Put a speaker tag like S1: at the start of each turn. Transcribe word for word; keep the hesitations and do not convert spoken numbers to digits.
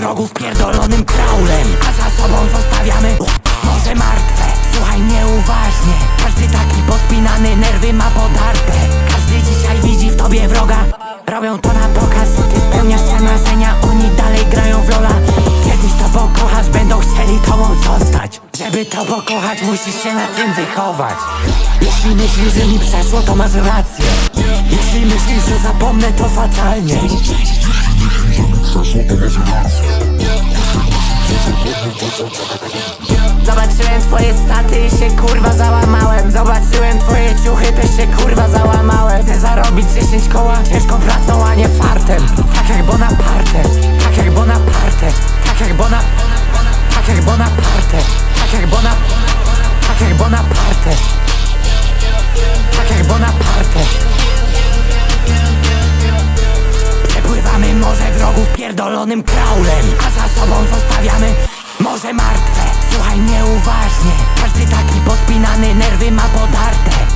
S1: wrogów pierdolonym kraulem, a za sobą zostawiamy morze martwe. Słuchaj mnie uważnie, każdy taki pospinany nerwy ma podarte. Każdy dzisiaj widzi w tobie wroga, robią to na pokaz. Ty spełniasz te marzenia, oni dalej grają w lola. Kiedyś to pokochasz, będą chcieli tobą zostać. Żeby to pokochać, musisz się na tym wychować. Jeśli myślisz, że mi przeszło, to masz rację. Jeśli myślisz, że zapomnę, to fatalnie. Zobaczyłem twoje staty i się kurwa załamałem. Zobaczyłem twoje ciuchy, też się kurwa załamałem. Chcę zarobić dziesięć koła ciężką pracą, a nie fartem. Tak jak Bonaparte, tak jak Bonaparte, tak jak Bona... Tak jak Bonaparte, tak jak Bona... Tak jak Bonaparte, tak jak Bonaparte. Przepływamy morze wrogów pierdolonym kraulem, a za sobą zostawiamy morze martwe. Słuchaj mnie uważnie, każdy taki pospinany nerwy ma podarte.